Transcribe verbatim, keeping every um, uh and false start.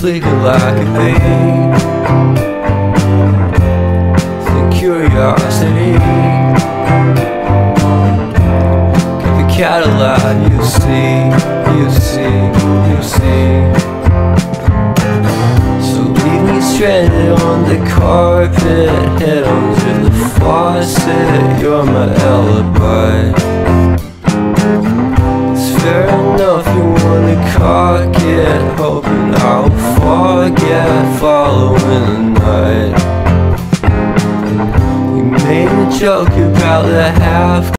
flicker like a bee. The curiosity, give the cat a light. You see, you see, you see. So leave me stranded on the carpet, head onto the faucet. You're my alibi. It's fair enough, you wanna cock it, hoping I'll forget following the night. You made a joke about the half